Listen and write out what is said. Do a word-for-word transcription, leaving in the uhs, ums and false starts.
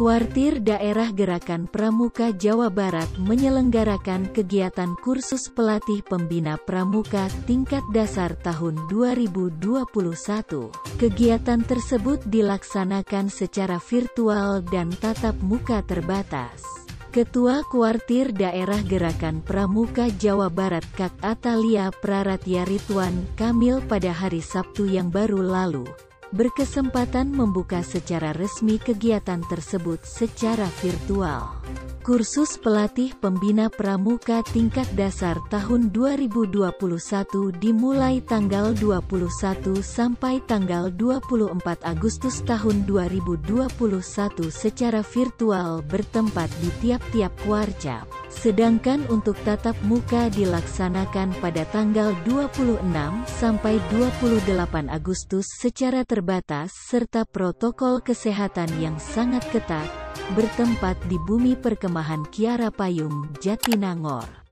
Kuartir Daerah Gerakan Pramuka Jawa Barat menyelenggarakan kegiatan kursus pelatih pembina pramuka tingkat dasar tahun dua ribu dua puluh satu. Kegiatan tersebut dilaksanakan secara virtual dan tatap muka terbatas. Ketua Kuartir Daerah Gerakan Pramuka Jawa Barat Kak Atalia Praratya Ridwan Kamil pada hari Sabtu yang baru lalu berkesempatan membuka secara resmi kegiatan tersebut secara virtual. Kursus pelatih pembina pramuka tingkat dasar tahun dua ribu dua puluh satu dimulai tanggal dua puluh satu sampai tanggal dua puluh empat Agustus tahun dua ribu dua puluh satu secara virtual bertempat di tiap-tiap kuarcap. Sedangkan untuk tatap muka dilaksanakan pada tanggal dua puluh enam sampai dua puluh delapan Agustus secara terbatas serta protokol kesehatan yang sangat ketat, bertempat di Bumi Perkemahan Kiara Payung, Jatinangor.